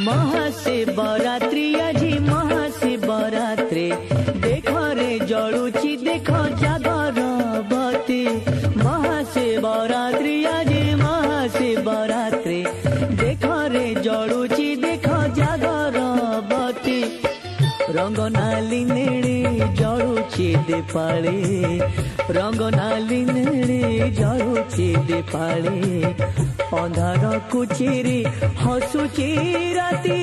महाशिवरात्रि आजी महाशिवरात्रि देख रे जलुची देख जागरबती महाशिवरात्रि आजी महाशिवरात्रि देख रे जलुची देख जागरबती रंग नाली नेड़ी जलुची दीपाली रंग नाली नेड़ी जलुची दीपाली अंधार कुचिरी हसुची राती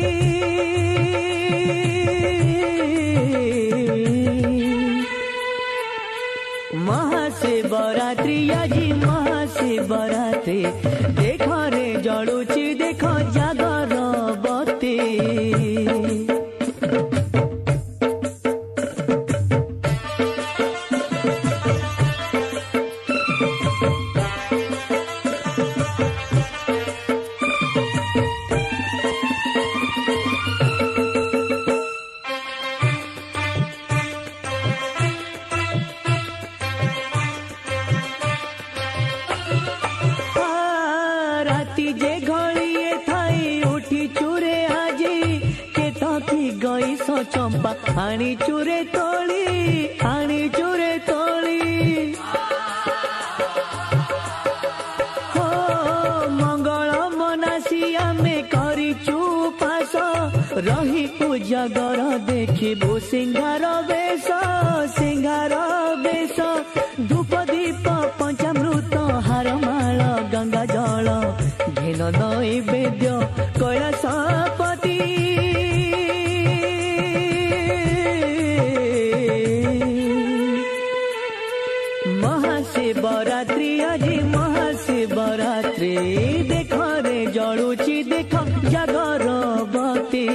महाशिवरात्रि आजी महाशिवरात्रि देख रे जलुची देख जागरबती चंपा आनी चूरे तोली हो मंगल मनासी आमे करी चुपास रही उजागर देखिबु सिंगार बेश धूप दीप पंचामृत हारमाल गंगा जल घेन नैवेद्य कैलासपति महाशिवरात्रि आजी महाशिवरात्रि देख रे जलुची देख जागरबती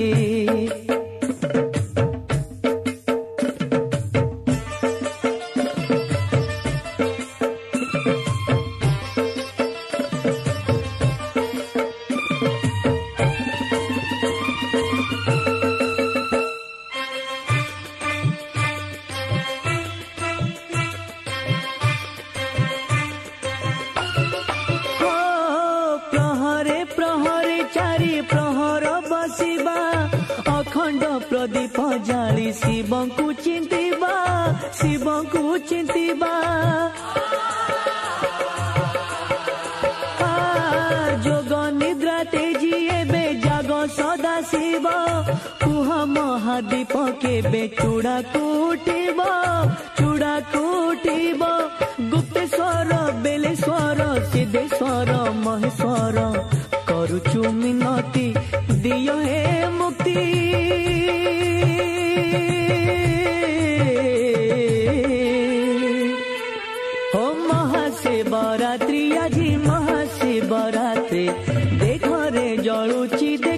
प्रदीप जाली शिव को चिंतिबा जोग निद्रा तेजी एबे जाग सदा शिव कुह महादीप केबे चूड़ा कूटिब गुप्तेश्वर बेलेश्वर सिद्धेश्वर महेश्वर करुचु मिनती दियो हे मुक्ति हो महाशिवरात्रि आजी महाशिवरात्रि देख रे जलुची